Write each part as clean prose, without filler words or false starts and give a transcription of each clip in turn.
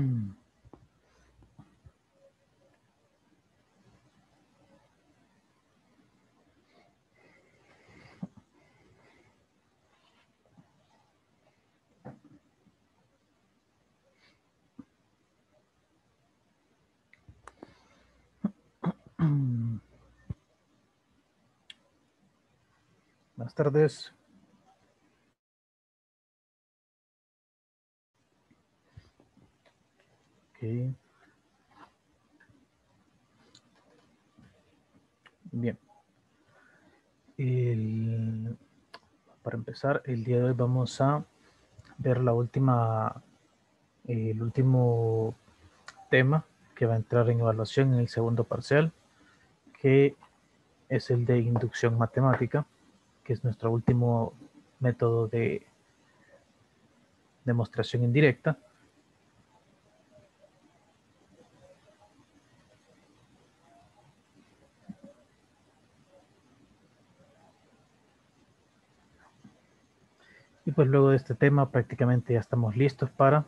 Buenas tardes. Okay. Bien. Para empezar, el día de hoy vamos a ver el último tema que va a entrar en evaluación en el segundo parcial, que es el de inducción matemática, que es nuestro último método de demostración indirecta. Y pues luego de este tema prácticamente ya estamos listos para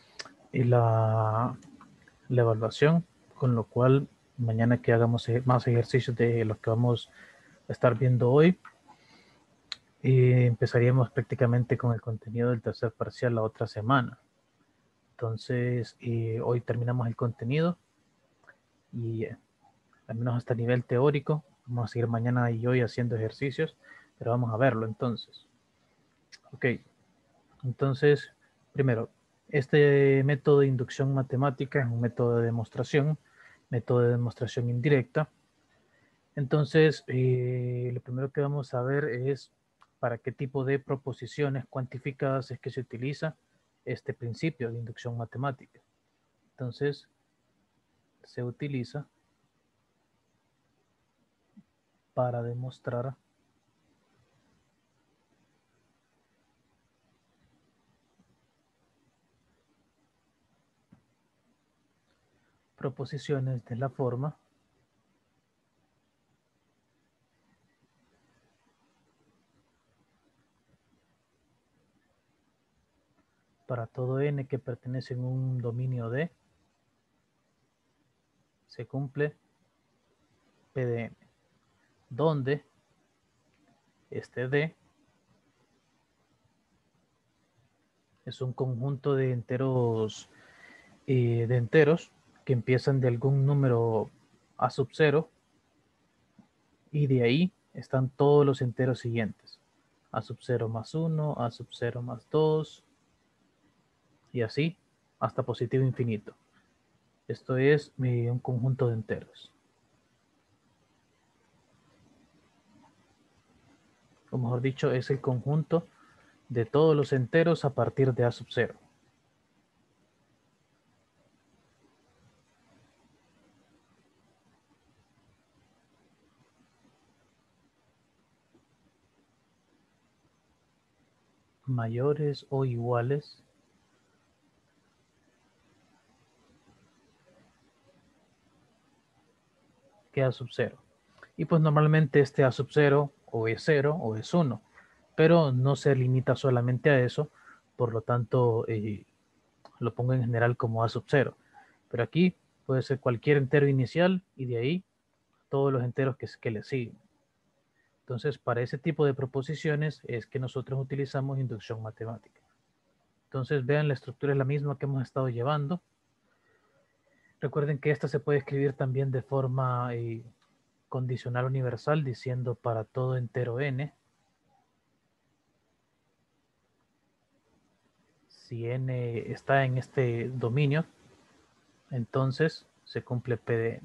la evaluación, con lo cual mañana que hagamos más ejercicios de los que vamos a estar viendo hoy, empezaríamos prácticamente con el contenido del tercer parcial la otra semana. Entonces, hoy terminamos el contenido y al menos hasta nivel teórico. Vamos a seguir mañana y hoy haciendo ejercicios, pero vamos a verlo entonces. Ok, entonces, primero, este método de inducción matemática es un método de demostración indirecta. Entonces, lo primero que vamos a ver es para qué tipo de proposiciones cuantificadas es que se utiliza este principio de inducción matemática. Entonces, se utiliza para demostrar proposiciones de la forma para todo n que pertenece a un dominio D, se cumple P de n, donde este D es un conjunto de enteros que empiezan de algún número a sub 0 y de ahí están todos los enteros siguientes. A sub 0 más 1, a sub 0 más 2 y así hasta positivo infinito. Esto es un conjunto de enteros. O mejor dicho, es el conjunto de todos los enteros a partir de a sub 0. Mayores o iguales que a sub 0. Y pues normalmente este a sub 0 o es 0 o es 1, pero no se limita solamente a eso, por lo tanto lo pongo en general como a sub 0. Pero aquí puede ser cualquier entero inicial y de ahí todos los enteros que le siguen. Entonces, para ese tipo de proposiciones es que nosotros utilizamos inducción matemática. Entonces, vean, la estructura es la misma que hemos estado llevando. Recuerden que esta se puede escribir también de forma condicional universal, diciendo para todo entero n, si n está en este dominio, entonces se cumple P de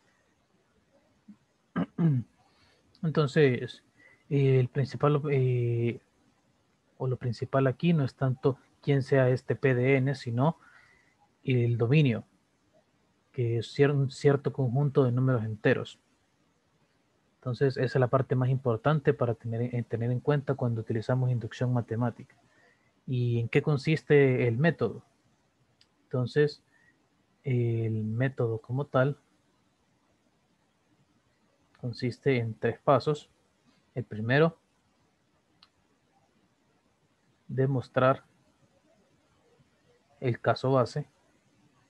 n. Entonces, el principal o lo principal aquí no es tanto quién sea este P de n, sino el dominio, que es un cierto conjunto de números enteros. Entonces, esa es la parte más importante para tener en cuenta cuando utilizamos inducción matemática. ¿Y en qué consiste el método? Entonces, el método como tal consiste en 3 pasos. El primero, demostrar el caso base.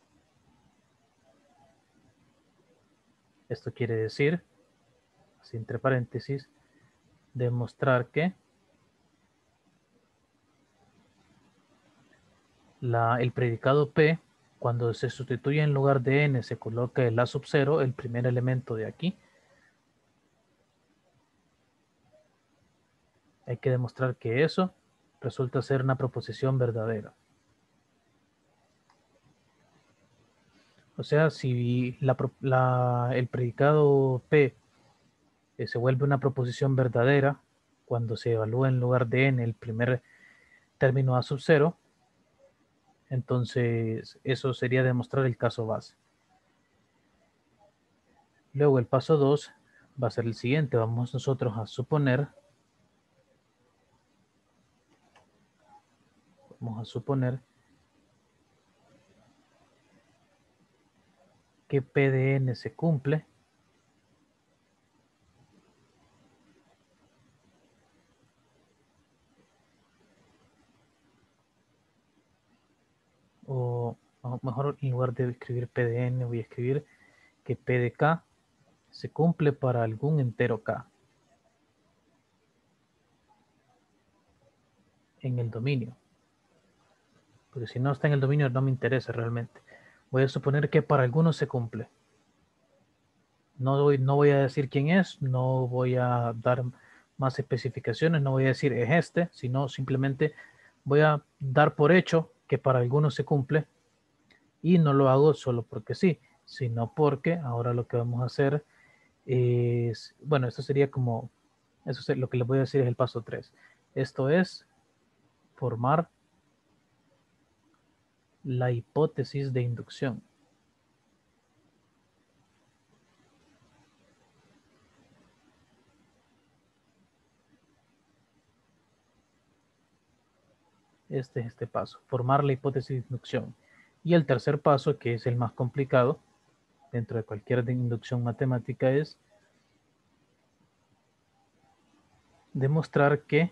Esto quiere decir, así entre paréntesis, demostrar que el predicado P, cuando se sustituye en lugar de n, se coloca el A sub 0, el primer elemento de aquí. Hay que demostrar que eso resulta ser una proposición verdadera. O sea, si el predicado P se vuelve una proposición verdadera cuando se evalúa en lugar de n el primer término A sub 0, entonces eso sería demostrar el caso base. Luego el paso 2 va a ser el siguiente. Vamos nosotros a suponer que P de n se cumple o mejor, en lugar de escribir P de n, voy a escribir que P de k se cumple para algún entero k en el dominio. Porque si no está en el dominio no me interesa realmente. Voy a suponer que para algunos se cumple. No voy a decir quién es, no voy a dar más especificaciones, no voy a decir es este, sino simplemente voy a dar por hecho que para algunos se cumple y no lo hago solo porque sí, sino porque ahora lo que vamos a hacer es, bueno, esto sería como, eso es lo que les voy a decir es el paso 3. Esto es formar la hipótesis de inducción. Este es este paso, formar la hipótesis de inducción. Y el tercer paso, que es el más complicado dentro de cualquier inducción matemática, es demostrar que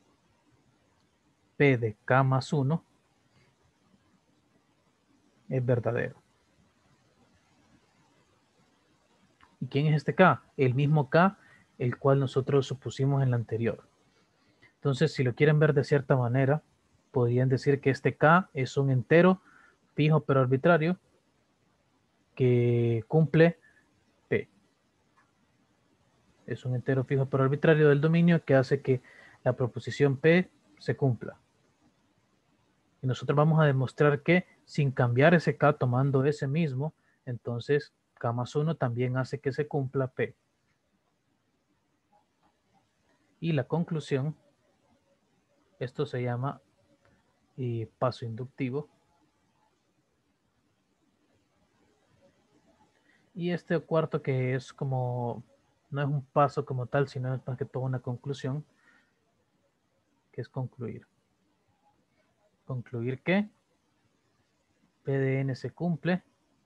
P de K más 1 es verdadero. ¿Y quién es este K? El mismo K, el cual nosotros supusimos en la anterior. Entonces, si lo quieren ver de cierta manera, podrían decir que este K es un entero fijo pero arbitrario que cumple P. Es un entero fijo pero arbitrario del dominio que hace que la proposición P se cumpla. Y nosotros vamos a demostrar que sin cambiar ese K tomando ese mismo, entonces K más 1 también hace que se cumpla P. Y la conclusión, esto se llama paso inductivo. Y este cuarto que es como, no es un paso como tal, sino es más que todo una conclusión, que es concluir. Concluir que P de n se cumple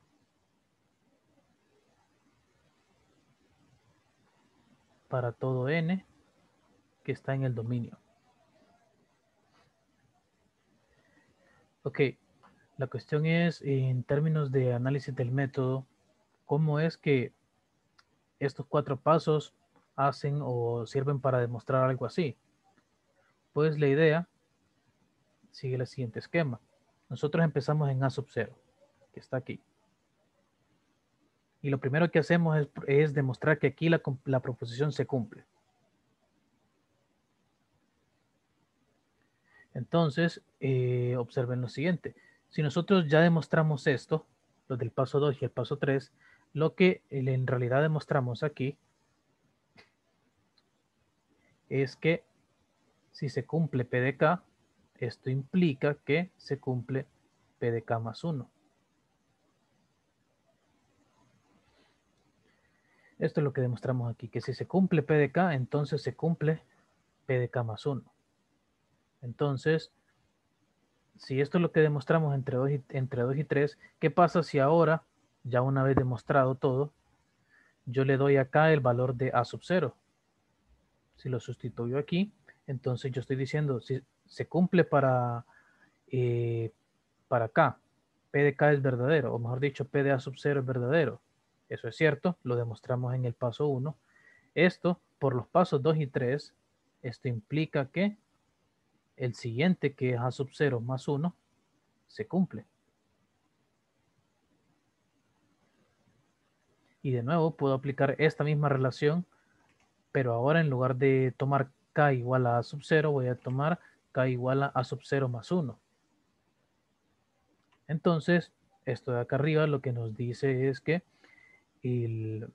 para todo n que está en el dominio. Ok, la cuestión es, en términos de análisis del método, ¿cómo es que estos 4 pasos hacen o sirven para demostrar algo así? Pues la idea sigue el siguiente esquema. Nosotros empezamos en A sub 0, que está aquí. Y lo primero que hacemos es demostrar que aquí la proposición se cumple. Entonces, observen lo siguiente. Si nosotros ya demostramos esto, lo del paso 2 y el paso 3, lo que en realidad demostramos aquí es que si se cumple P de K, esto implica que se cumple P de K más 1. Esto es lo que demostramos aquí, que si se cumple P de K, entonces se cumple P de K más 1. Entonces, si esto es lo que demostramos entre 2 y 3, ¿qué pasa si ahora, ya una vez demostrado todo, yo le doy acá el valor de A sub 0? Si lo sustituyo aquí, entonces yo estoy diciendo, si se cumple para K, P de K es verdadero, o mejor dicho, P de A sub 0 es verdadero. Eso es cierto, lo demostramos en el paso 1. Esto, por los pasos 2 y 3, esto implica que el siguiente, que es a sub 0 más 1, se cumple. Y de nuevo puedo aplicar esta misma relación, pero ahora en lugar de tomar k igual a sub 0, voy a tomar k igual a sub 0 más 1. Entonces, esto de acá arriba lo que nos dice es que el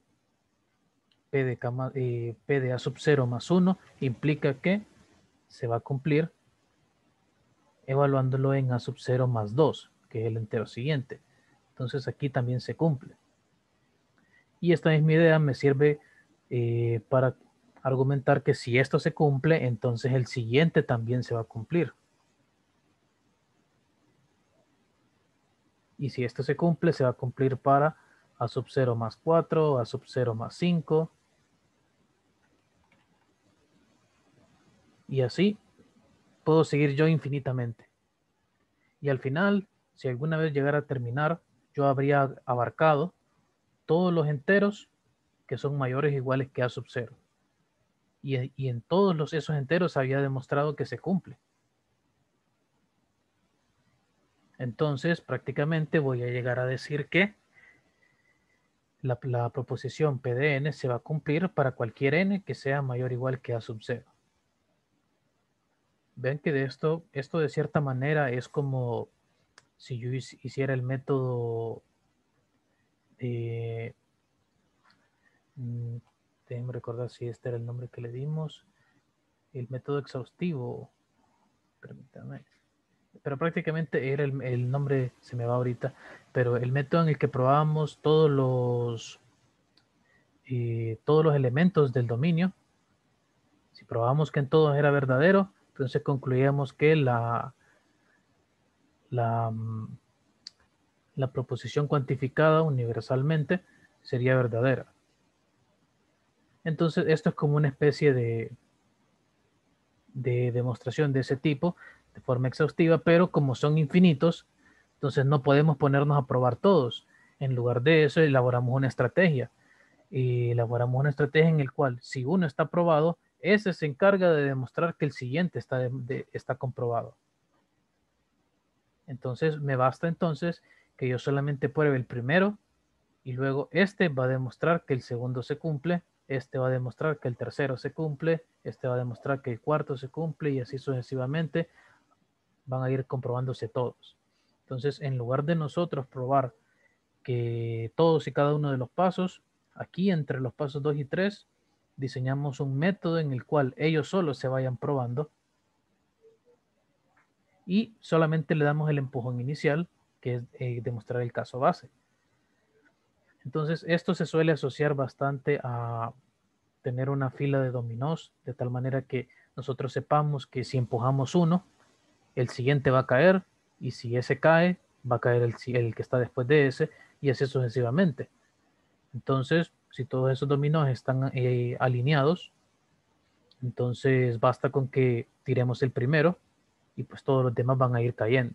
P de A sub 0 más 1 implica que se va a cumplir evaluándolo en A sub 0 más 2, que es el entero siguiente. Entonces aquí también se cumple. Y esta misma idea me sirve para argumentar que si esto se cumple, entonces el siguiente también se va a cumplir. Y si esto se cumple, se va a cumplir para A sub 0 más 4, A sub 0 más 5. Y así puedo seguir yo infinitamente. Y al final, si alguna vez llegara a terminar, yo habría abarcado todos los enteros que son mayores o iguales que A sub 0. Y en todos esos enteros había demostrado que se cumple. Entonces, prácticamente voy a llegar a decir que la proposición P de n se va a cumplir para cualquier n que sea mayor o igual que A sub 0. Ven que esto de cierta manera es como si yo hiciera el método de... déjenme recordar si este era el nombre que le dimos. El método exhaustivo. Permítame. Pero prácticamente era el nombre, se me va ahorita, pero el método en el que probábamos todos los elementos del dominio. Si probábamos que en todos era verdadero, entonces concluíamos que la, la proposición cuantificada universalmente sería verdadera. Entonces esto es como una especie de demostración de ese tipo de forma exhaustiva, pero como son infinitos, entonces no podemos ponernos a probar todos. En lugar de eso, elaboramos una estrategia. Y elaboramos una estrategia en la cual, si uno está probado, ese se encarga de demostrar que el siguiente está comprobado. Entonces, me basta entonces que yo solamente pruebe el primero y luego este va a demostrar que el segundo se cumple, este va a demostrar que el tercero se cumple, este va a demostrar que el cuarto se cumple y así sucesivamente van a ir comprobándose todos. Entonces, en lugar de nosotros probar que todos y cada uno de los pasos, aquí entre los pasos 2 y 3, diseñamos un método en el cual ellos solos se vayan probando y solamente le damos el empujón inicial, que es demostrar el caso base. Entonces, esto se suele asociar bastante a tener una fila de dominós, de tal manera que nosotros sepamos que si empujamos uno, el siguiente va a caer, y si ese cae, va a caer el que está después de ese, y así sucesivamente. Entonces, si todos esos dominós están alineados, entonces basta con que tiremos el primero y pues todos los demás van a ir cayendo.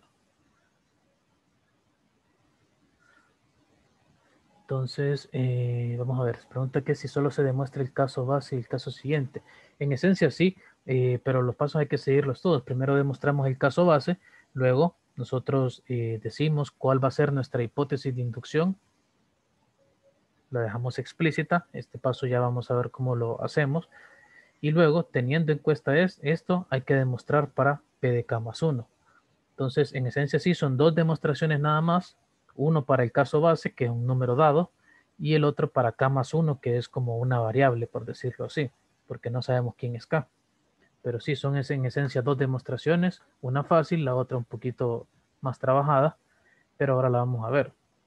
Entonces, vamos a ver, pregunta que si solo se demuestra el caso base y el caso siguiente. En esencia sí, pero los pasos hay que seguirlos todos. Primero demostramos el caso base, luego nosotros decimos cuál va a ser nuestra hipótesis de inducción, la dejamos explícita, este paso ya vamos a ver cómo lo hacemos, y luego teniendo en cuenta esto, hay que demostrar para PDK más 1. Entonces, en esencia sí, son dos demostraciones nada más, uno para el caso base, que es un número dado, y el otro para K más 1, que es como una variable, por decirlo así, porque no sabemos quién es K. Pero sí, son en esencia dos demostraciones, una fácil, la otra un poquito más trabajada, pero ahora la vamos a ver.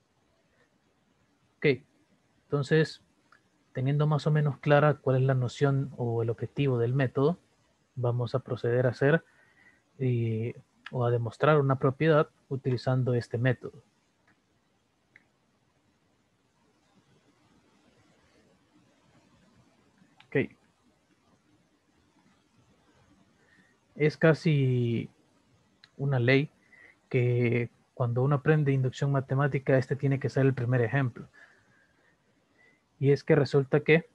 Ok, entonces, teniendo más o menos clara cuál es la noción o el objetivo del método, vamos a proceder a hacer o a demostrar una propiedad utilizando este método. Ok. Es casi una ley que cuando uno aprende inducción matemática, este tiene que ser el primer ejemplo. Y es que resulta que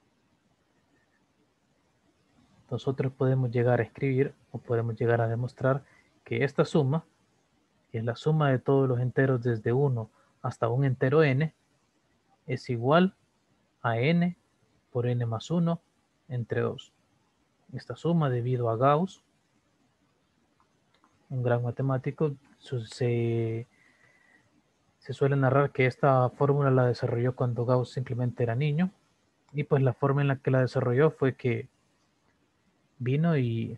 nosotros podemos llegar a escribir o podemos llegar a demostrar que esta suma, que es la suma de todos los enteros desde 1 hasta un entero n, es igual a n por n más 1 entre 2. Esta suma, debido a Gauss, un gran matemático, se suele narrar que esta fórmula la desarrolló cuando Gauss simplemente era niño, y pues la forma en la que la desarrolló fue que vino y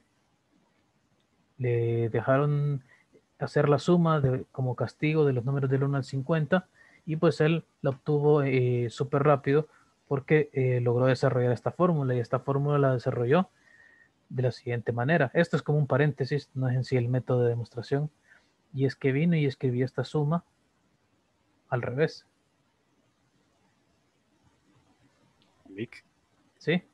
le dejaron hacer la suma como castigo de los números del 1 al 50, y pues él la obtuvo súper rápido porque logró desarrollar esta fórmula, y esta fórmula la desarrolló de la siguiente manera. Esto es como un paréntesis, no es en sí el método de demostración, y es que vino y escribió esta suma al revés, Vic. ¿sí?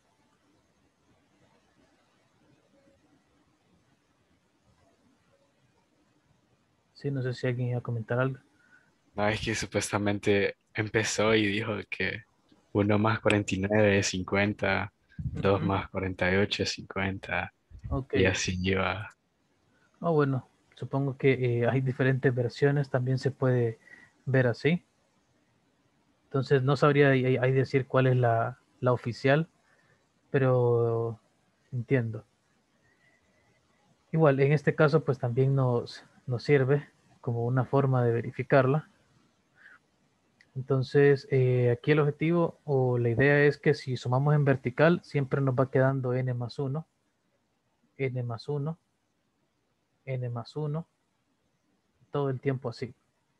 Sí, no sé si alguien iba a comentar algo. No, es que supuestamente empezó y dijo que 1 más 49 es 50, 2 Ujú. más 48 es 50, Ok. y así lleva. Ah, bueno, supongo que hay diferentes versiones, también se puede ver así. Entonces no sabría ahí decir cuál es la oficial, pero entiendo. Igual, en este caso, pues también nos sirve como una forma de verificarla. Entonces, aquí el objetivo o la idea es que si sumamos en vertical, siempre nos va quedando n más 1, n más 1, n más 1, todo el tiempo así.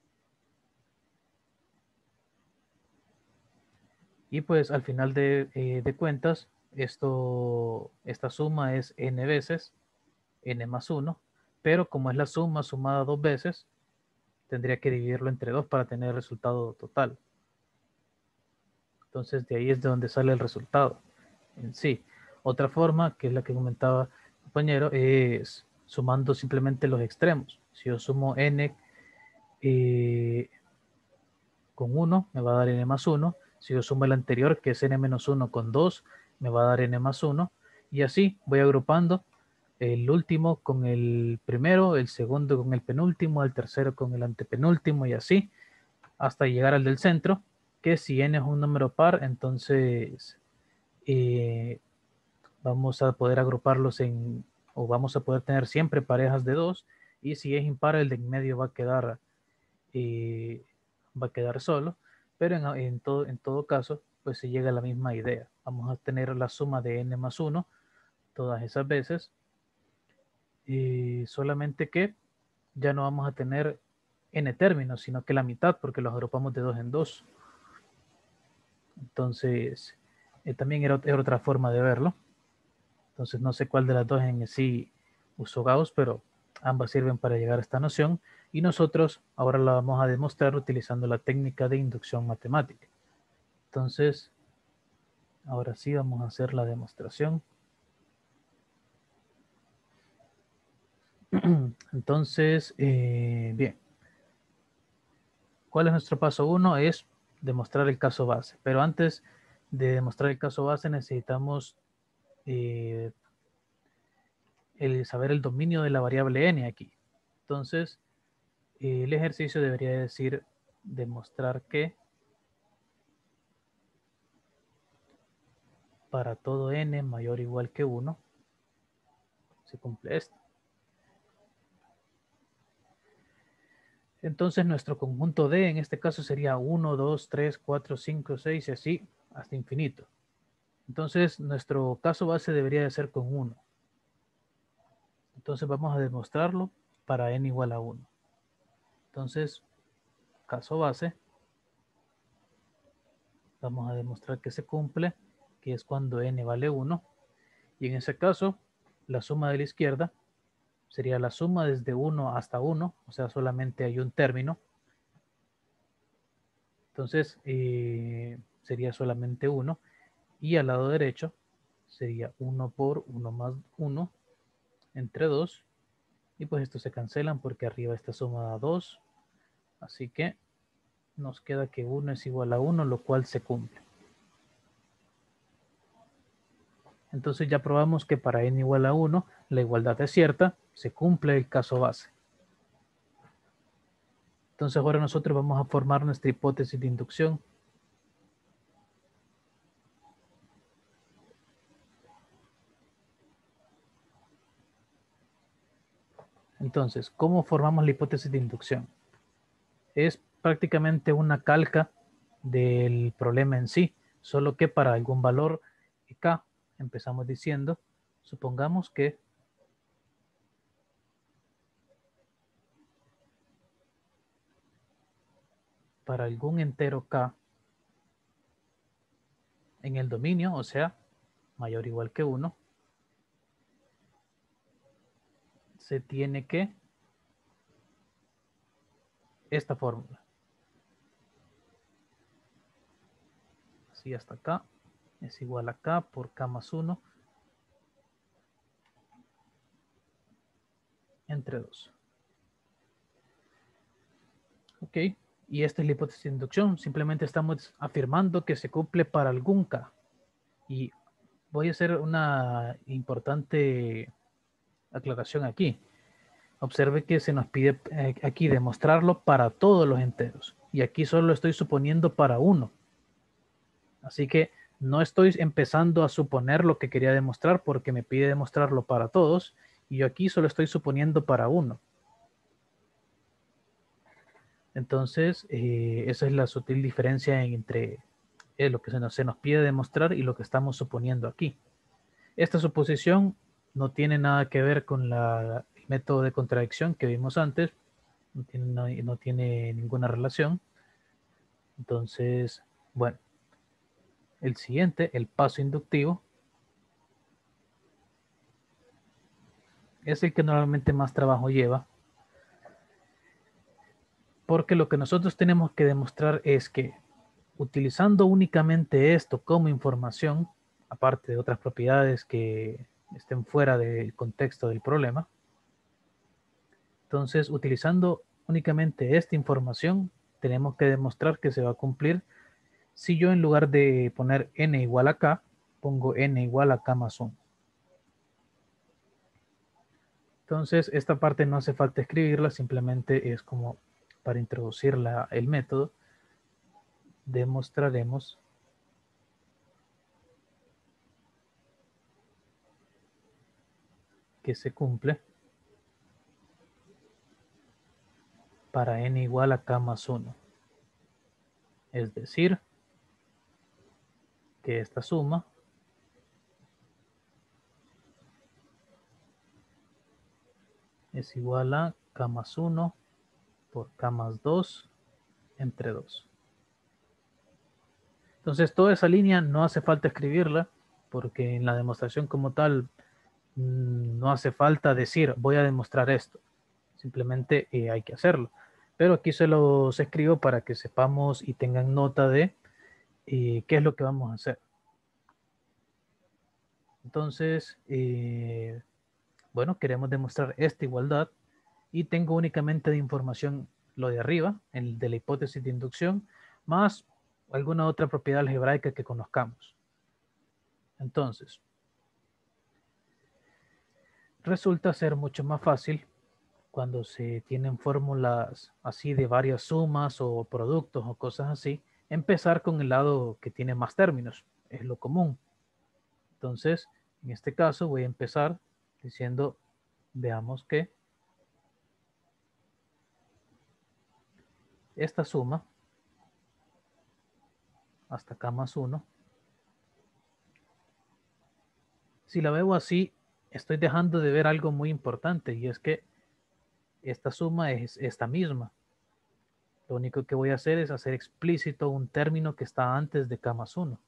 Y pues al final de cuentas, esta suma es n veces n más 1, pero como es la suma sumada dos veces, tendría que dividirlo entre 2 para tener el resultado total. Entonces de ahí es de donde sale el resultado en sí. Otra forma, que es la que comentaba el compañero, es sumando simplemente los extremos. Si yo sumo n eh, con 1, me va a dar n más 1. Si yo sumo el anterior, que es n menos 1 con 2, me va a dar n más 1. Y así voy agrupando el último con el primero, el segundo con el penúltimo, el tercero con el antepenúltimo, y así hasta llegar al del centro, que si n es un número par, entonces eh, vamos a poder agruparlos o vamos a poder tener siempre parejas de dos, y si es impar, el de en medio eh, va a quedar solo, pero en todo caso, pues se llega a la misma idea. Vamos a tener la suma de n más 1 todas esas veces, solamente que ya no vamos a tener n términos, sino que la mitad, porque los agrupamos de dos en dos. Entonces, también era otra forma de verlo. Entonces, no sé cuál de las dos en sí usó Gauss, pero ambas sirven para llegar a esta noción, y nosotros ahora la vamos a demostrar utilizando la técnica de inducción matemática. Entonces, ahora sí vamos a hacer la demostración. Entonces, bien, ¿cuál es nuestro paso uno? Es demostrar el caso base, pero antes de demostrar el caso base necesitamos eh, saber el dominio de la variable n aquí. Entonces, el ejercicio debería decir demostrar que para todo n mayor o igual que 1 se cumple esto. Entonces nuestro conjunto D en este caso sería 1, 2, 3, 4, 5, 6 y así hasta infinito. Entonces nuestro caso base debería de ser con 1. Entonces vamos a demostrarlo para n igual a 1. Entonces, caso base, vamos a demostrar que se cumple, que es cuando n vale 1. Y en ese caso, la suma de la izquierda sería la suma desde 1 hasta 1, o sea, solamente hay un término. Entonces, sería solamente 1. Y al lado derecho sería 1 por 1 más 1 entre 2. Y pues estos se cancelan porque arriba esta suma da 2. Así que nos queda que 1 es igual a 1, lo cual se cumple. Entonces ya probamos que para n igual a 1 la igualdad es cierta, se cumple el caso base. Entonces ahora nosotros vamos a formar nuestra hipótesis de inducción. Entonces, ¿cómo formamos la hipótesis de inducción? Es prácticamente una calca del problema en sí, solo que para algún valor k, empezamos diciendo, supongamos que para algún entero k en el dominio, o sea, mayor o igual que 1, se tiene que esta fórmula. Así hasta acá es igual a k por k más 1 entre 2. Ok, y esta es la hipótesis de inducción. Simplemente estamos afirmando que se cumple para algún k. Y voy a hacer una importante aclaración aquí. Observe que se nos pide aquí demostrarlo para todos los enteros. Y aquí solo estoy suponiendo para uno. Así que no estoy empezando a suponer lo que quería demostrar porque me pide demostrarlo para todos. Y yo aquí solo estoy suponiendo para uno. Entonces, esa es la sutil diferencia entre lo que se nos pide demostrar y lo que estamos suponiendo aquí. Esta suposición no tiene nada que ver con el método de contradicción que vimos antes, no tiene ninguna relación. Entonces, bueno, el siguiente, el paso inductivo, es el que normalmente más trabajo lleva, porque lo que nosotros tenemos que demostrar es que utilizando únicamente esto como información, aparte de otras propiedades que estén fuera del contexto del problema, entonces utilizando únicamente esta información, tenemos que demostrar que se va a cumplir si yo en lugar de poner n igual a k, pongo n igual a k más 1. Entonces, esta parte no hace falta escribirla, simplemente es como para introducir el método. Demostraremos que se cumple para n igual a k más 1. Es decir, que esta suma es igual a k más 1 por k más 2 entre 2. Entonces, toda esa línea no hace falta escribirla, porque en la demostración como tal no hace falta decir voy a demostrar esto. Simplemente hay que hacerlo. Pero aquí se los escribo para que sepamos y tengan nota de qué es lo que vamos a hacer. Entonces, bueno, queremos demostrar esta igualdad y tengo únicamente de información lo de arriba, el de la hipótesis de inducción, más alguna otra propiedad algebraica que conozcamos. Entonces, resulta ser mucho más fácil cuando se tienen fórmulas así de varias sumas o productos o cosas así, empezar con el lado que tiene más términos, es lo común. Entonces, en este caso voy a empezar diciendo, veamos que esta suma, hasta k más 1, si la veo así, estoy dejando de ver algo muy importante y es que esta suma es esta misma. Lo único que voy a hacer es hacer explícito un término que está antes de k más 1.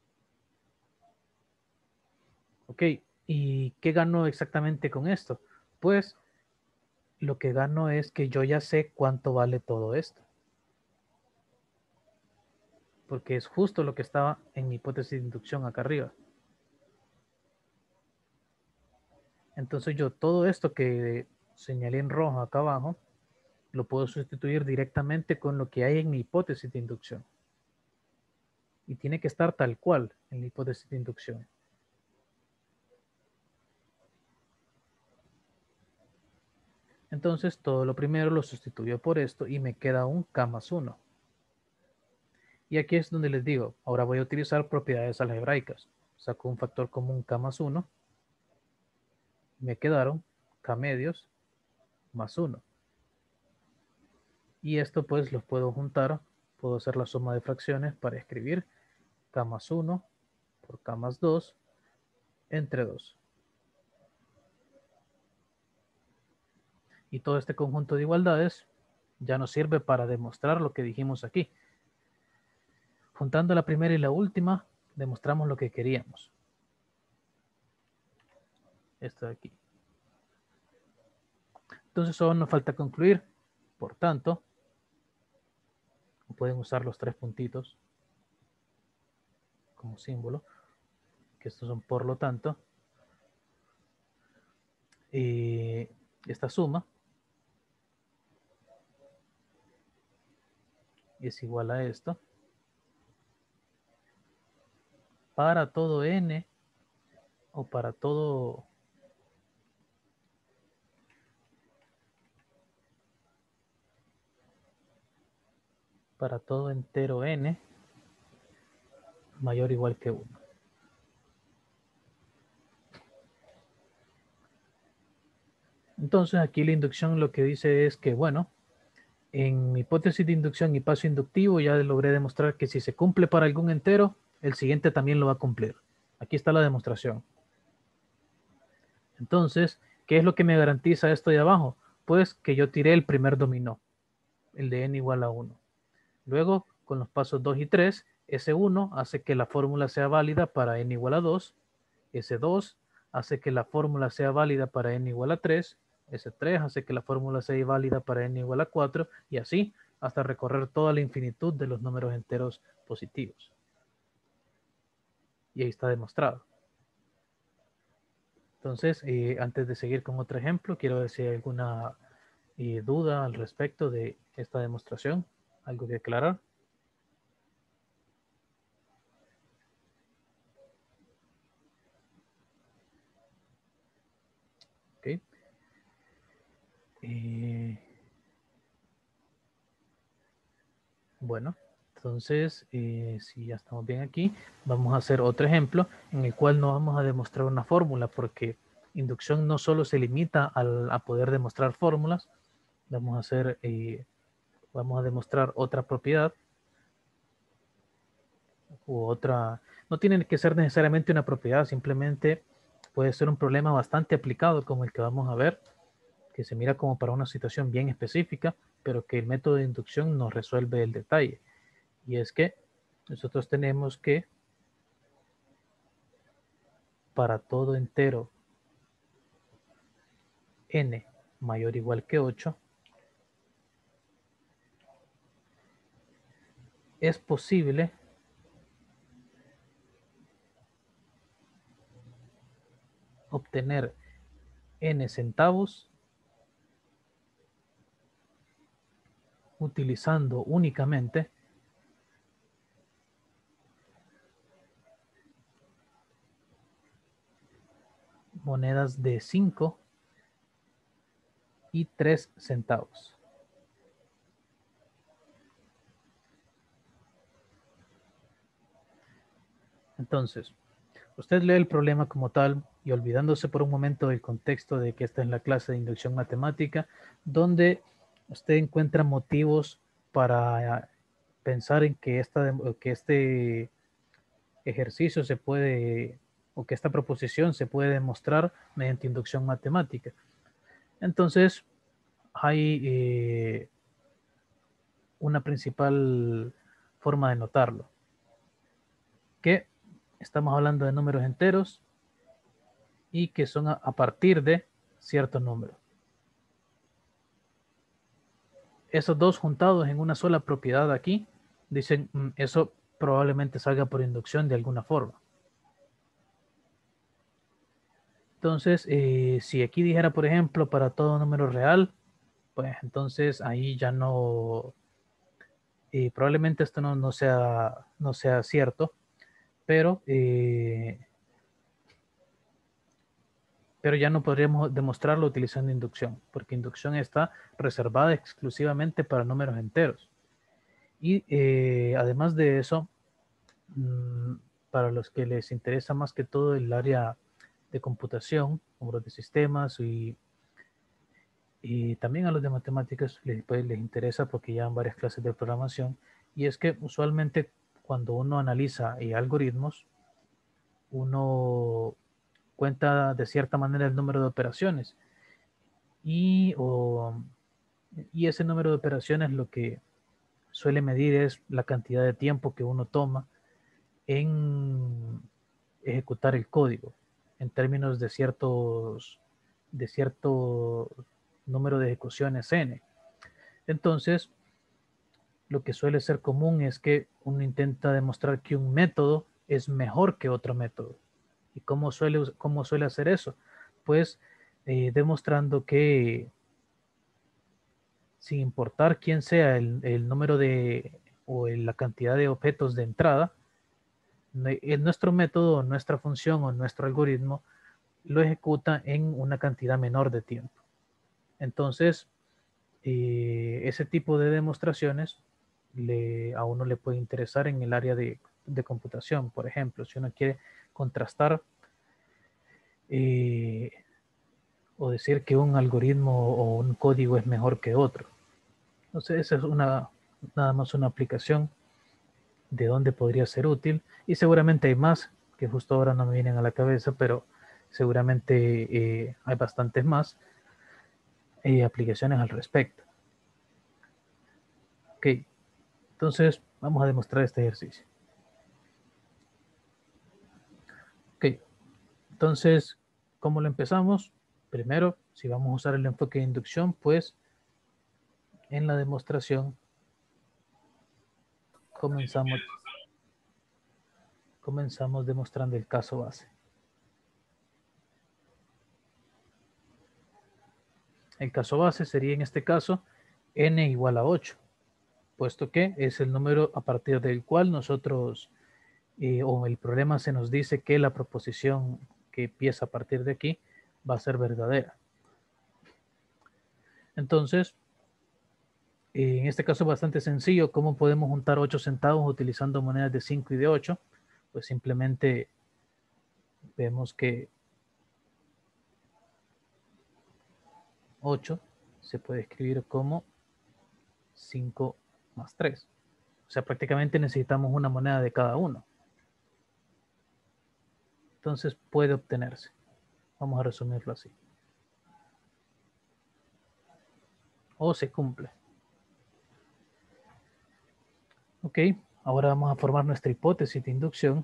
Ok, ¿y qué gano exactamente con esto? Pues lo que gano es que yo ya sé cuánto vale todo esto. Porque es justo lo que estaba en mi hipótesis de inducción acá arriba. Entonces yo todo esto que señalé en rojo acá abajo, lo puedo sustituir directamente con lo que hay en mi hipótesis de inducción. Y tiene que estar tal cual en la hipótesis de inducción. Entonces todo lo primero lo sustituyo por esto y me queda un k más 1. Y aquí es donde les digo, ahora voy a utilizar propiedades algebraicas. Saco un factor común k más 1. Me quedaron k medios más 1. Y esto pues los puedo juntar. Puedo hacer la suma de fracciones para escribir k más 1 por k más 2 entre 2. Y todo este conjunto de igualdades ya nos sirve para demostrar lo que dijimos aquí. Juntando la primera y la última, demostramos lo que queríamos. Esto de aquí. Entonces solo nos falta concluir. Por tanto, pueden usar los tres puntitos como símbolo, que estos son por lo tanto. Y esta suma es igual a esto para todo n o para todo entero n mayor o igual que 1. Entonces aquí la inducción lo que dice es que, bueno, en mi hipótesis de inducción y paso inductivo ya logré demostrar que si se cumple para algún entero, el siguiente también lo va a cumplir. Aquí está la demostración. Entonces, ¿qué es lo que me garantiza esto de abajo? Pues que yo tiré el primer dominó, el de n igual a 1. Luego, con los pasos 2 y 3, ese 1 hace que la fórmula sea válida para n igual a 2. Ese 2 hace que la fórmula sea válida para n igual a 3. Ese 3 hace que la fórmula sea válida para n igual a 4. Y así hasta recorrer toda la infinitud de los números enteros positivos. Y ahí está demostrado. Entonces, antes de seguir con otro ejemplo, quiero ver si hay alguna duda al respecto de esta demostración. ¿Algo que aclarar? Ok. Bueno, entonces, si ya estamos bien aquí, vamos a hacer otro ejemplo en el cual no vamos a demostrar una fórmula, porque inducción no solo se limita a poder demostrar fórmulas, vamos a demostrar otra propiedad u otra, no tiene que ser necesariamente una propiedad, simplemente puede ser un problema bastante aplicado como el que vamos a ver, que se mira como para una situación bien específica, pero que el método de inducción nos resuelve el detalle. Y es que nosotros tenemos que para todo entero n mayor o igual que 8, es posible obtener n centavos utilizando únicamente monedas de 5 y 3 centavos. Entonces, usted lee el problema como tal y olvidándose por un momento del contexto de que esta es la clase de inducción matemática, donde usted encuentra motivos para pensar en que este ejercicio se puede, o que esta proposición se puede demostrar mediante inducción matemática. Entonces, hay una principal forma de notarlo, que estamos hablando de números enteros y que son a partir de cierto número. Esos dos juntados en una sola propiedad aquí, dicen, eso probablemente salga por inducción de alguna forma. Entonces, si aquí dijera, por ejemplo, para todo número real, pues entonces ahí ya no, probablemente esto no sea cierto, pero pero ya no podríamos demostrarlo utilizando inducción, porque inducción está reservada exclusivamente para números enteros. Y además de eso, para los que les interesa más que todo el área de computación, números de sistemas y también a los de matemáticas les interesa porque llevan varias clases de programación, y es que usualmente cuando uno analiza algoritmos, uno cuenta de cierta manera el número de operaciones y, y ese número de operaciones lo que suele medir es la cantidad de tiempo que uno toma en ejecutar el código en términos de cierto número de ejecuciones n. Entonces, lo que suele ser común es que uno intenta demostrar que un método es mejor que otro método. ¿Y cómo suele hacer eso? Pues demostrando que sin importar quién sea el número de o la cantidad de objetos de entrada, nuestro método, nuestra función o nuestro algoritmo lo ejecuta en una cantidad menor de tiempo. Entonces, ese tipo de demostraciones a uno le puede interesar en el área de computación. Por ejemplo, si uno quiere contrastar eh, o decir que un algoritmo o un código es mejor que otro. Entonces, esa es nada más una aplicación de dónde podría ser útil, y seguramente hay más que justo ahora no me vienen a la cabeza, pero seguramente hay bastantes más aplicaciones al respecto. Ok, entonces vamos a demostrar este ejercicio. Ok, entonces, ¿cómo lo empezamos? Primero, si vamos a usar el enfoque de inducción, pues en la demostración comenzamos demostrando el caso base. El caso base sería en este caso n igual a 8, puesto que es el número a partir del cual nosotros, o el problema se nos dice que la proposición que empieza a partir de aquí va a ser verdadera. Entonces, en este caso es bastante sencillo. ¿Cómo podemos juntar 8 centavos utilizando monedas de 5 y de 8? Pues simplemente vemos que 8 se puede escribir como 5 más 3. O sea, prácticamente necesitamos una moneda de cada uno. Entonces puede obtenerse. Vamos a resumirlo así. O se cumple. Ok, ahora vamos a formar nuestra hipótesis de inducción.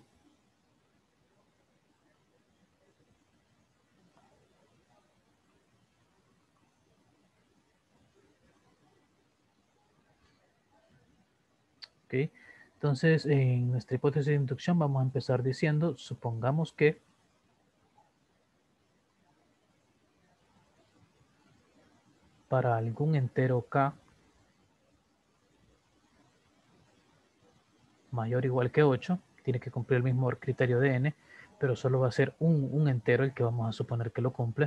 Ok, entonces en nuestra hipótesis de inducción vamos a empezar diciendo, supongamos que para algún entero k mayor o igual que 8, tiene que cumplir el mismo criterio de n, pero solo va a ser un entero el que vamos a suponer que lo cumple.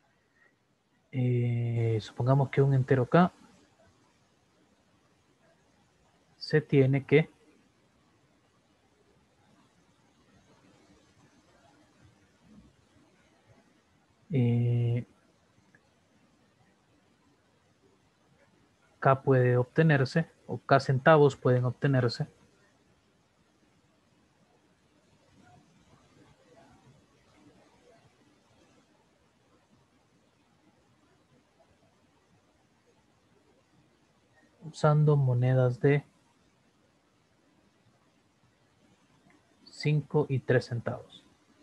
Supongamos que un entero k se tiene que k puede obtenerse, o k centavos pueden obtenerse usando monedas de 5 y 3 centavos.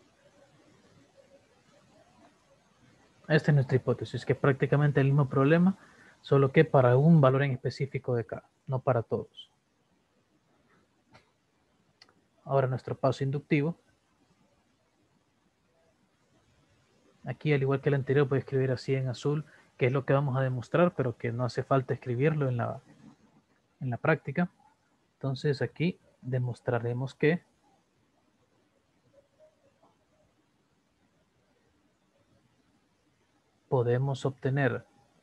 Esta es nuestra hipótesis, que es prácticamente el mismo problema, solo que para un valor en específico de k, no para todos. Ahora nuestro paso inductivo. Aquí, al igual que el anterior, voy a escribir así en azul, que es lo que vamos a demostrar, pero que no hace falta escribirlo en la práctica. Entonces aquí demostraremos que podemos obtener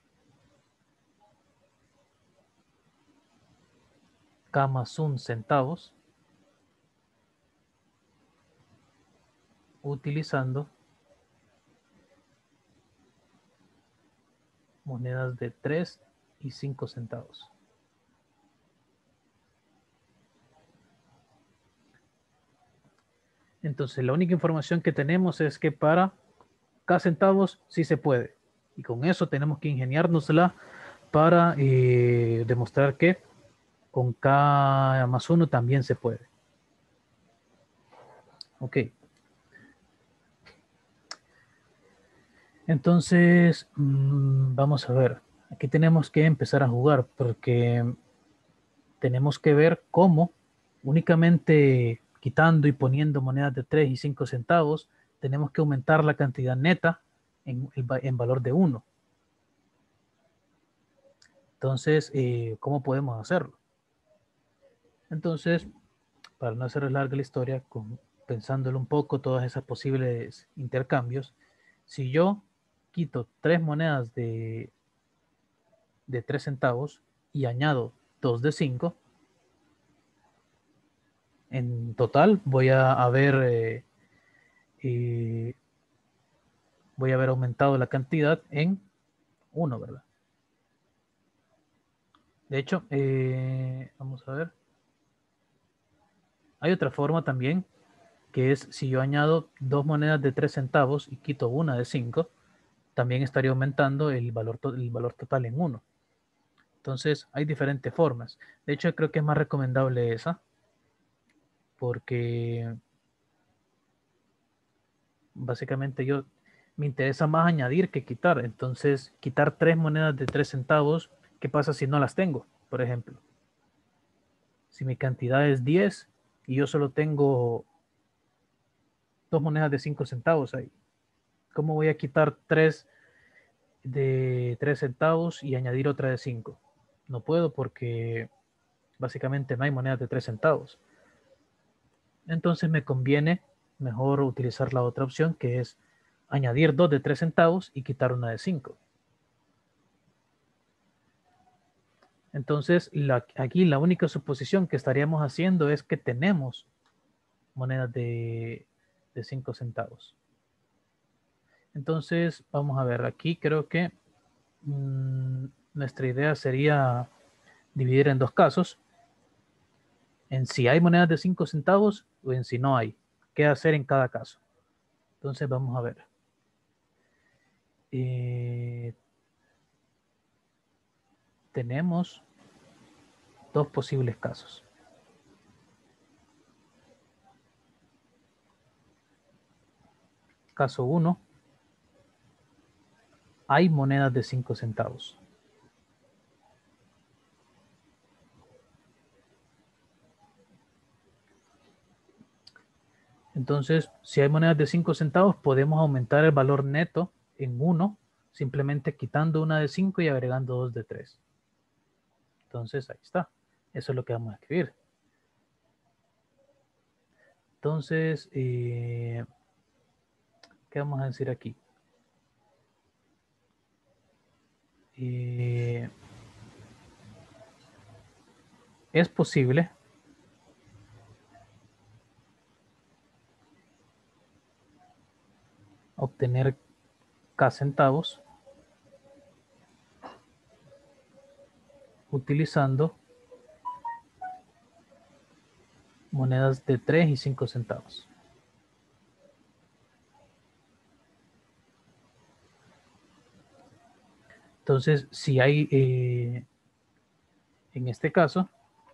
K más 1 centavos utilizando monedas de 3 y 5 centavos. Entonces, la única información que tenemos es que para K centavos sí se puede. Y con eso tenemos que ingeniárnosla para demostrar que con K más 1 también se puede. Ok. Entonces, vamos a ver. Aquí tenemos que empezar a jugar porque tenemos que ver cómo únicamente quitando y poniendo monedas de 3 y 5 centavos, tenemos que aumentar la cantidad neta en valor de 1. Entonces, ¿cómo podemos hacerlo? Entonces, para no hacer larga la historia, pensándolo un poco, todas esas posibles intercambios, si yo quito 3 monedas de 3 centavos y añado 2 de 5, en total voy a haber aumentado la cantidad en 1, ¿verdad? De hecho, vamos a ver. Hay otra forma también, que es si yo añado 2 monedas de 3 centavos y quito una de 5, también estaría aumentando el valor total en 1. Entonces, hay diferentes formas. De hecho, creo que es más recomendable esa, porque básicamente me interesa más añadir que quitar. Entonces, quitar 3 monedas de 3 centavos, ¿qué pasa si no las tengo? Por ejemplo, si mi cantidad es 10 y yo solo tengo 2 monedas de 5 centavos ahí, ¿cómo voy a quitar 3 de 3 centavos y añadir otra de 5? No puedo porque básicamente no hay monedas de 3 centavos. Entonces me conviene mejor utilizar la otra opción, que es añadir 2 de 3 centavos y quitar una de 5. Entonces, aquí la única suposición que estaríamos haciendo es que tenemos monedas de 5 centavos. Entonces, vamos a ver, aquí creo que nuestra idea sería dividir en dos casos, en si hay monedas de 5 centavos o en si no hay. ¿Qué hacer en cada caso? Entonces, vamos a ver. Tenemos dos posibles casos. Caso 1, hay monedas de 5 centavos. Entonces, si hay monedas de 5 centavos, podemos aumentar el valor neto en 1, simplemente quitando una de 5 y agregando 2 de 3. Entonces, ahí está. Eso es lo que vamos a escribir. Entonces, ¿qué vamos a decir aquí? Es posible obtener K centavos utilizando monedas de 3 y 5 centavos. Entonces, si hay, en este caso,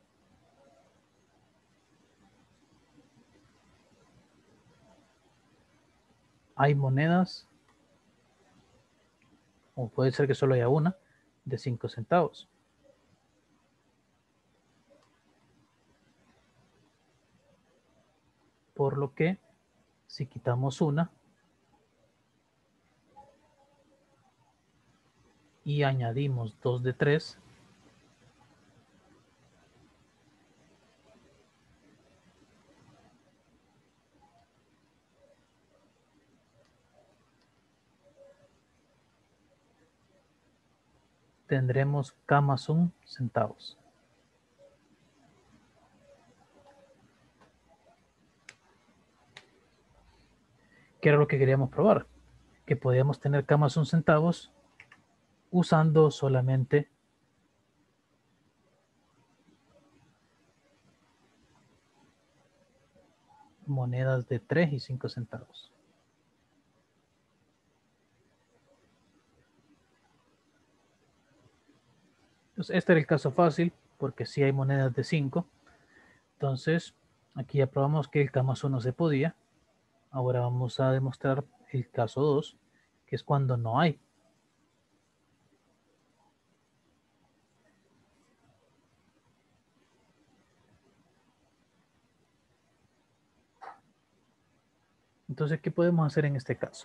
hay monedas, o puede ser que solo haya una, de 5 centavos. Por lo que, si quitamos una y añadimos 2 de 3, tendremos K más 1 centavos. ¿Qué era lo que queríamos probar? Que podíamos tener K más 1 centavos usando solamente monedas de 3 y 5 centavos. Entonces, este era el caso fácil, porque sí hay monedas de 5. Entonces, aquí ya probamos que el K más 1 se podía. Ahora vamos a demostrar el caso 2, que es cuando no hay. Entonces, ¿qué podemos hacer en este caso?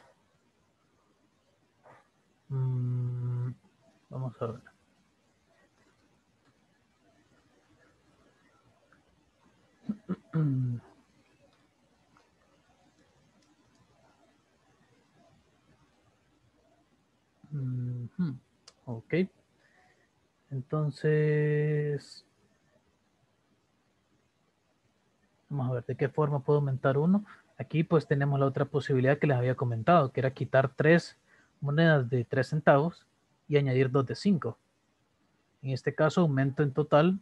Vamos a ver. Ok. Entonces, vamos a ver de qué forma puedo aumentar uno. Aquí pues tenemos la otra posibilidad que les había comentado, que era quitar 3 monedas de 3 centavos y añadir 2 de 5. En este caso aumento en total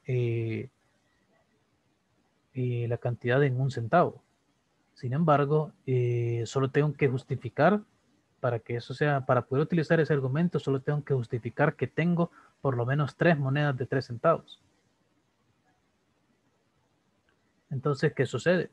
la cantidad en 1 centavo. Sin embargo, solo tengo que justificar para que eso sea, para poder utilizar ese argumento, solo tengo que justificar que tengo por lo menos 3 monedas de 3 centavos. Entonces, ¿qué sucede?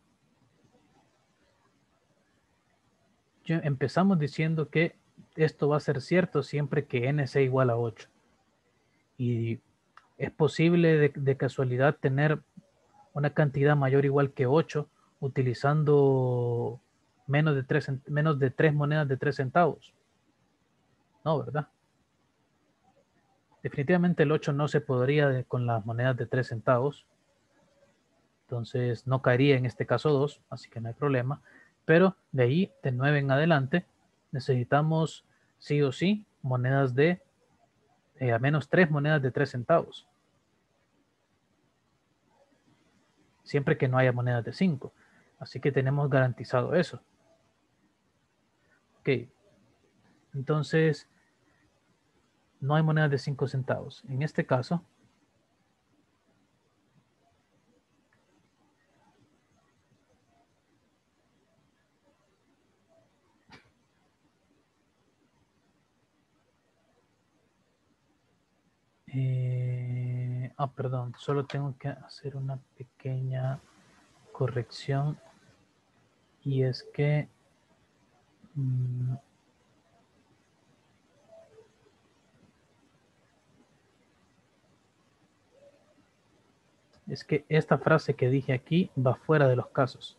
Empezamos diciendo que esto va a ser cierto siempre que n sea igual a 8. Y es posible de casualidad tener una cantidad mayor o igual que 8 utilizando menos de 3 monedas de 3 centavos. No, ¿verdad? Definitivamente el 8 no se podría con las monedas de 3 centavos. Entonces no caería en este caso 2, así que no hay problema. Pero de ahí, de 9 en adelante, necesitamos sí o sí monedas de a menos 3 monedas de 3 centavos. Siempre que no haya monedas de 5. Así que tenemos garantizado eso. Ok. Entonces, no hay monedas de 5 centavos. En este caso, perdón, solo tengo que hacer una pequeña corrección y es que esta frase que dije aquí va fuera de los casos.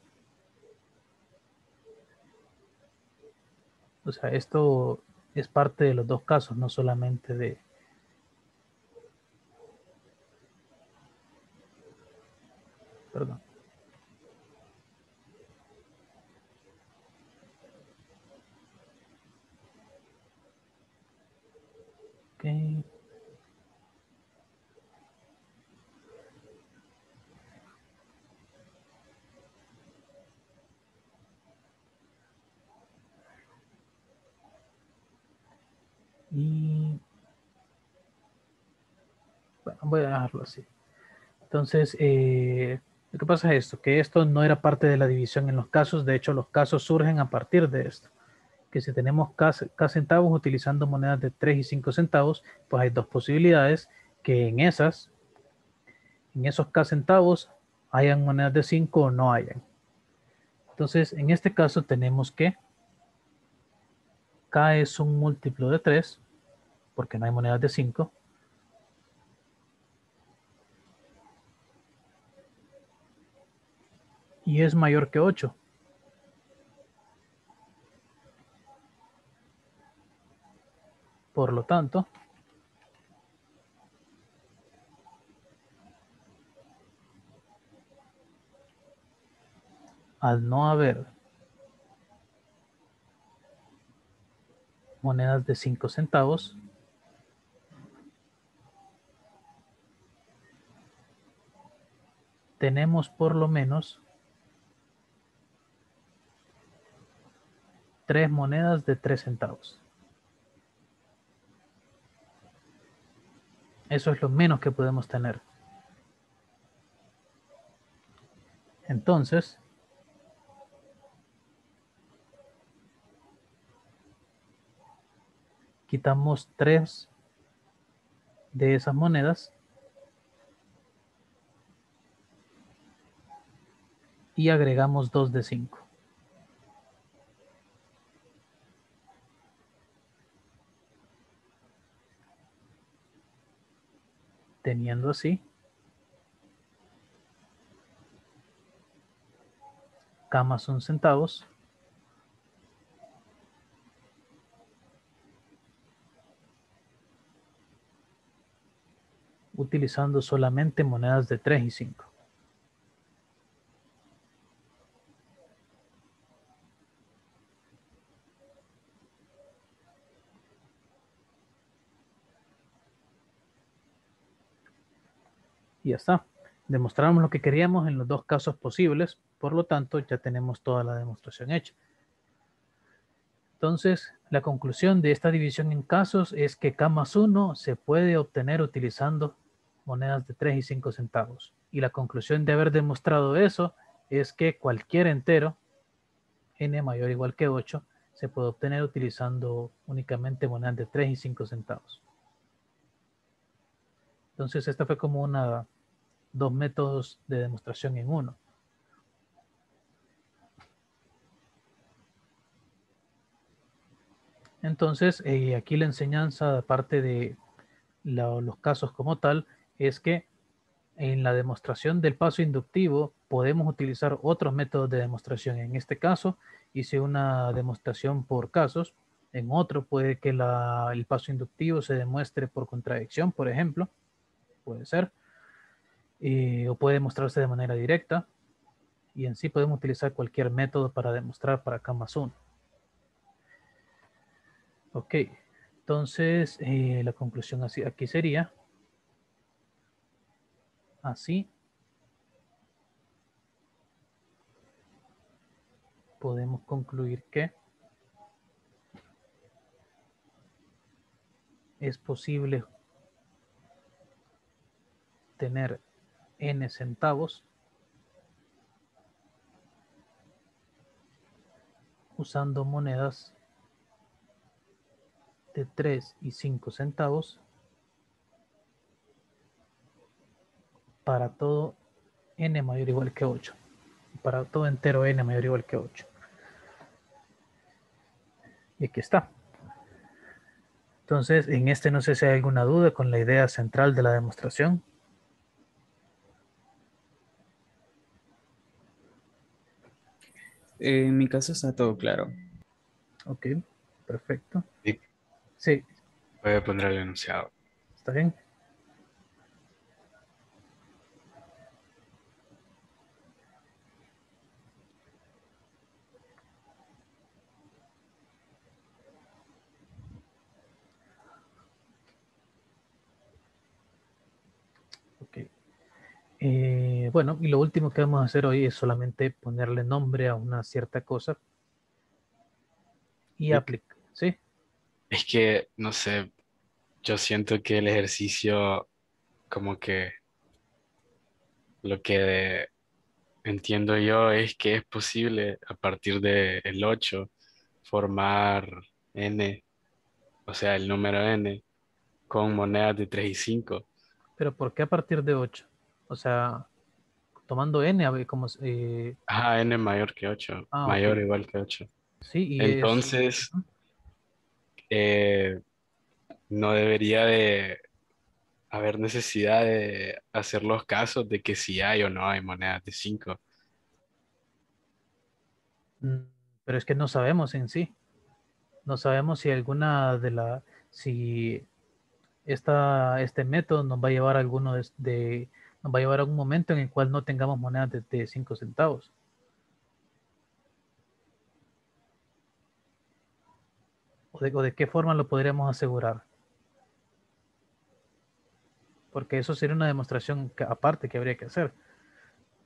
O sea, esto es parte de los dos casos, no solamente de... Perdón. Ok. Y bueno, voy a dejarlo así. Entonces, lo que pasa es esto, que esto no era parte de la división en los casos, de hecho los casos surgen a partir de esto, que si tenemos K centavos utilizando monedas de 3 y 5 centavos, pues hay dos posibilidades, que en esos K centavos hayan monedas de 5 o no hayan. Entonces, en este caso tenemos que K es un múltiplo de 3, porque no hay monedas de 5, y es mayor que 8. Por lo tanto, al no haber monedas de 5 centavos, tenemos por lo menos 3 monedas de 3 centavos. Eso es lo menos que podemos tener. Entonces, quitamos 3 de esas monedas y agregamos 2 de 5. Teniendo así K más 1 centavos utilizando solamente monedas de 3 y 5. Y ya está. Demostramos lo que queríamos en los dos casos posibles, por lo tanto ya tenemos toda la demostración hecha. Entonces, la conclusión de esta división en casos es que K más 1 se puede obtener utilizando monedas de 3 y 5 centavos. Y la conclusión de haber demostrado eso es que cualquier entero, n mayor o igual que 8, se puede obtener utilizando únicamente monedas de 3 y 5 centavos. Entonces, esta fue como dos métodos de demostración en uno. Entonces, aquí la enseñanza, aparte de los casos como tal, es que en la demostración del paso inductivo podemos utilizar otros métodos de demostración. En este caso, hice una demostración por casos. En otro puede que el paso inductivo se demuestre por contradicción, por ejemplo. Puede ser. O puede demostrarse de manera directa. Y en sí podemos utilizar cualquier método para demostrar para K más 1. Ok, entonces la conclusión aquí sería así. Podemos concluir que es posible tener n centavos usando monedas de 3 y 5 centavos para todo n mayor o igual que 8. Para todo entero n mayor o igual que 8. Y aquí está. Entonces, en este no sé si hay alguna duda con la idea central de la demostración. En mi caso está todo claro. Ok, perfecto. Sí, Sí, puede poner el enunciado. está bien. Ok. Bueno, y lo último que vamos a hacer hoy es solamente ponerle nombre a una cierta cosa y Sí. aplicar. ¿Sí? Es que, no sé, yo siento que el ejercicio, como que lo que entiendo yo es que es posible a partir del 8 formar n, o sea, el número n, con monedas de 3 y 5. Pero ¿por qué a partir de 8? O sea, tomando n, a ver cómo. Ajá, n mayor que 8, Ok. mayor o igual que 8. Sí, y es. Entonces, eh, no debería de haber necesidad de hacer los casos de que si hay o no hay monedas de 5. Mm, Pero es que no sabemos en sí. No sabemos si alguna si este método nos va a llevar a nos va a llevar a un momento en el cual no tengamos monedas de 5 centavos. O de qué forma lo podríamos asegurar. Porque eso sería una demostración aparte que habría que hacer.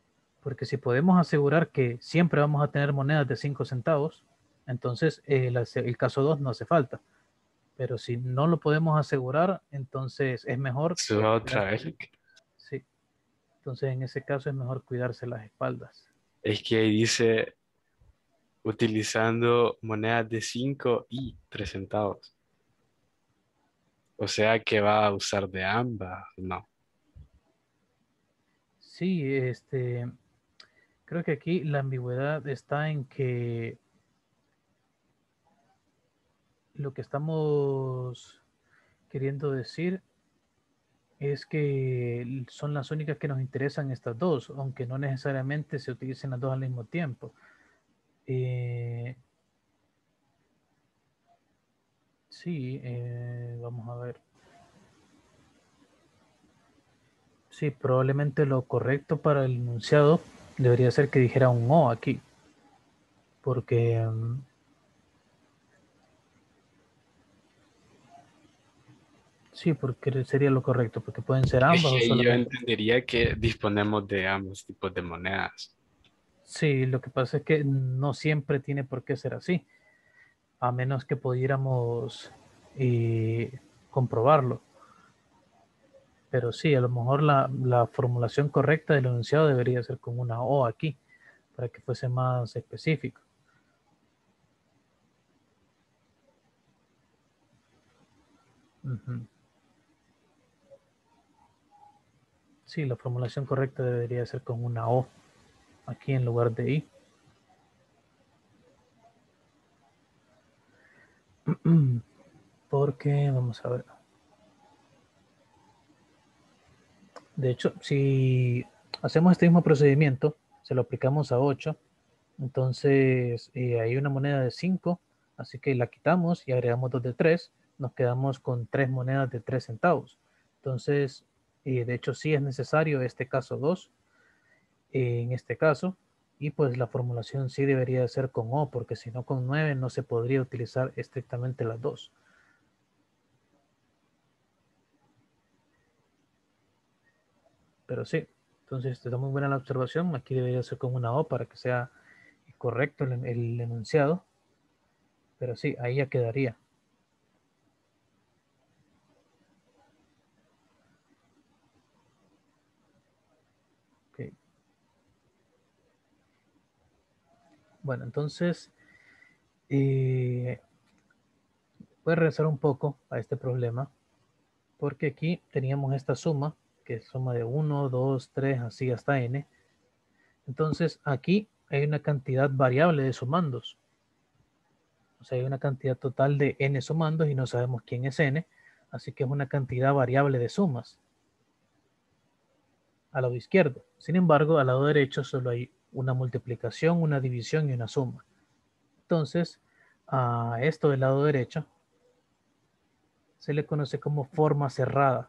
Porque si podemos asegurar que siempre vamos a tener monedas de 5 centavos, entonces el caso 2 no hace falta. Pero si no lo podemos asegurar, entonces es mejor Suba otra cuidarse. vez. Sí, entonces en ese caso es mejor cuidarse las espaldas. Es que ahí dice utilizando monedas de 5 y 3 centavos. O sea que va a usar de ambas, no. Sí, creo que aquí la ambigüedad está en que lo que estamos queriendo decir es que son las únicas que nos interesan estas dos, aunque no necesariamente se utilicen las dos al mismo tiempo. Eh, sí, vamos a ver. Sí, probablemente lo correcto para el enunciado debería ser que dijera un O aquí, porque sí, porque sería lo correcto, porque pueden ser Es ambas que o ahí yo solamente. entendería que disponemos de ambos tipos de monedas. Sí, lo que pasa es que no siempre tiene por qué ser así, a menos que pudiéramos comprobarlo. Pero sí, a lo mejor la formulación correcta del enunciado debería ser con una O aquí, para que fuese más específico. Ujú. Sí, la formulación correcta debería ser con una O aquí en lugar de I. Porque, vamos a ver. De hecho, si hacemos este mismo procedimiento, se lo aplicamos a 8, entonces hay una moneda de 5, así que la quitamos y agregamos 2 de 3, nos quedamos con 3 monedas de 3 centavos. Entonces, de hecho, sí es necesario este caso 2 en este caso, y pues la formulación sí debería ser con O, porque si no con 9 no se podría utilizar estrictamente las dos. Pero sí, entonces está muy buena la observación, aquí debería ser con una O para que sea correcto el enunciado, pero sí, ahí ya quedaría. Okay. Bueno, entonces voy a regresar un poco a este problema, porque aquí teníamos esta suma, que es suma de 1, 2, 3, así hasta n. Entonces aquí hay una cantidad variable de sumandos. O sea, hay una cantidad total de n sumandos y no sabemos quién es n, así que es una cantidad variable de sumas al lado izquierdo. Sin embargo, al lado derecho solo hay una multiplicación, una división y una suma. Entonces, a esto del lado derecho se le conoce como forma cerrada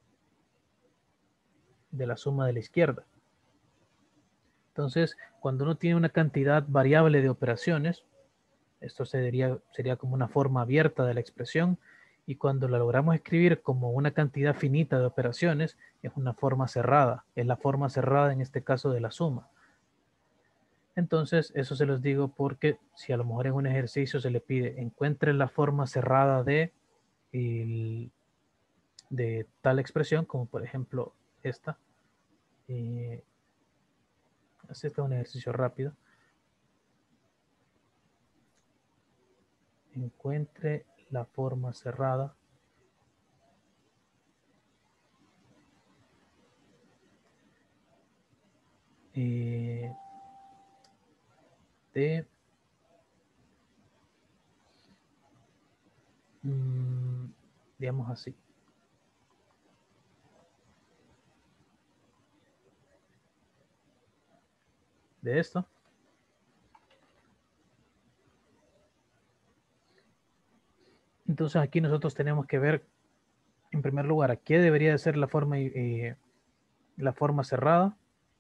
de la suma de la izquierda. Entonces, cuando uno tiene una cantidad variable de operaciones, esto sería como una forma abierta de la expresión, y cuando la logramos escribir como una cantidad finita de operaciones, es una forma cerrada, es la forma cerrada en este caso de la suma. Entonces, eso se los digo porque si a lo mejor en un ejercicio se le pide encuentre la forma cerrada de tal expresión, como por ejemplo esta, este es un ejercicio rápido, encuentre la forma cerrada eh, de digamos así, de esto. Entonces aquí nosotros tenemos que ver, en primer lugar, a qué debería de ser la forma cerrada,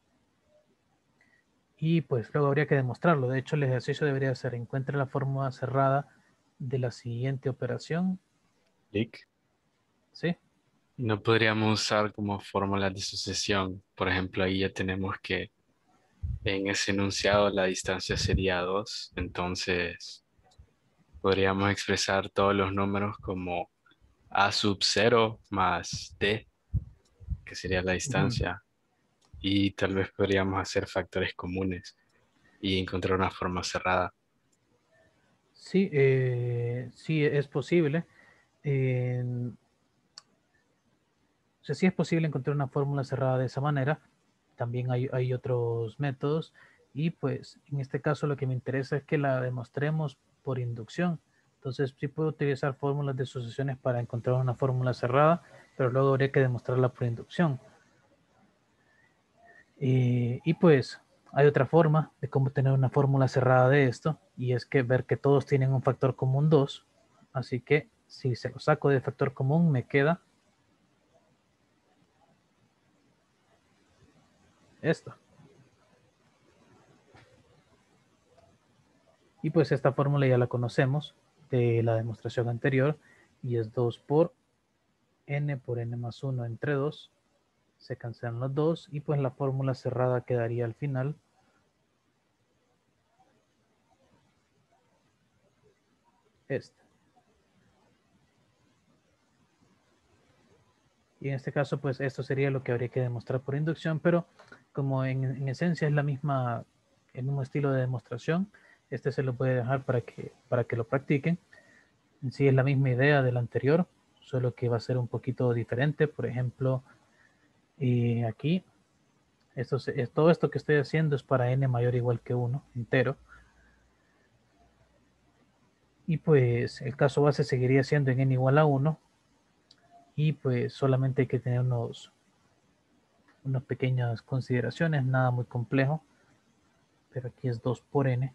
y pues luego habría que demostrarlo. De hecho, el ejercicio debería ser encuentre la forma cerrada de la siguiente operación, Lick. ¿sí? No podríamos usar como fórmulas de sucesión. Por ejemplo, ahí ya tenemos que en ese enunciado la distancia sería 2, entonces podríamos expresar todos los números como a sub 0 más d, que sería la Ujú. distancia, y tal vez podríamos hacer factores comunes y encontrar una forma cerrada. Sí, sí es posible. En- o sea, sí es posible encontrar una fórmula cerrada de esa manera. También hay otros métodos. Y pues en este caso lo que me interesa es que la demostremos por inducción. Entonces sí puedo utilizar fórmulas de sucesiones para encontrar una fórmula cerrada, pero luego habría que demostrarla por inducción. Y pues hay otra forma de cómo tener una fórmula cerrada de esto, y es que ver que todos tienen un factor común 2. Así que si se lo saco de factor común, me queda esto. Y pues esta fórmula ya la conocemos de la demostración anterior, y es 2 por n más 1 entre 2. Se cancelan los 2 y pues la fórmula cerrada quedaría al final. Esta. Y en este caso, pues esto sería lo que habría que demostrar por inducción, pero como en esencia es la misma, el mismo estilo de demostración, este se lo puede dejar para que lo practiquen. En sí es la misma idea del anterior, solo que va a ser un poquito diferente. Por ejemplo, aquí, todo esto que estoy haciendo es para n mayor o igual que 1, entero. Y pues el caso base seguiría siendo en n igual a 1. Y pues solamente hay que tener unas pequeñas consideraciones, nada muy complejo. Pero aquí es 2 por n.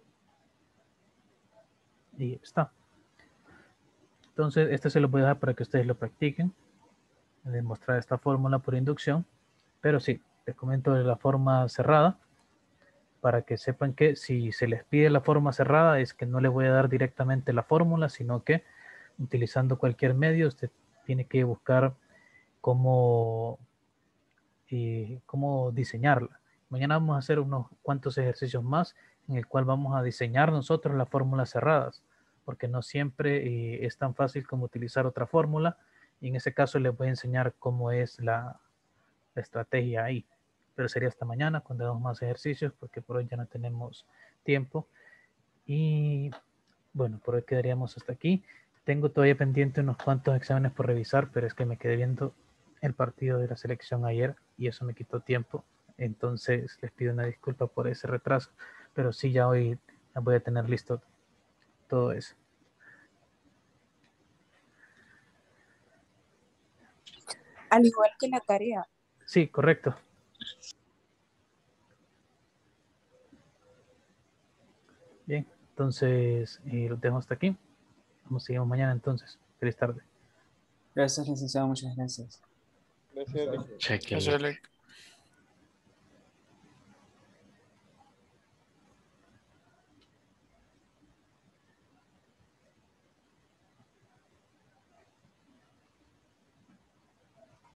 Y está. Entonces, este se lo voy a dejar para que ustedes lo practiquen. Demostrar esta fórmula por inducción. Pero sí, les comento de la forma cerrada, para que sepan que si se les pide la forma cerrada es que no le voy a dar directamente la fórmula, sino que utilizando cualquier medio usted tiene que buscar cómo, cómo diseñarla. Mañana vamos a hacer unos cuantos ejercicios más en el cual vamos a diseñar nosotros las fórmulas cerradas, porque no siempre es tan fácil como utilizar otra fórmula, y en ese caso les voy a enseñar cómo es la estrategia ahí. Pero sería hasta mañana cuando hagamos más ejercicios, porque por hoy ya no tenemos tiempo. Y bueno, por hoy quedaríamos hasta aquí. Tengo todavía pendiente unos cuantos exámenes por revisar, pero es que me quedé viendo el partido de la selección ayer y eso me quitó tiempo. Entonces les pido una disculpa por ese retraso, pero sí, ya hoy voy a tener listo todo eso. Al igual que la tarea. Sí, correcto. Bien, entonces lo dejo hasta aquí. Vamos, seguimos mañana entonces. Feliz tarde. Gracias, licenciado. Muchas gracias. Gracias, Chequele. Alex.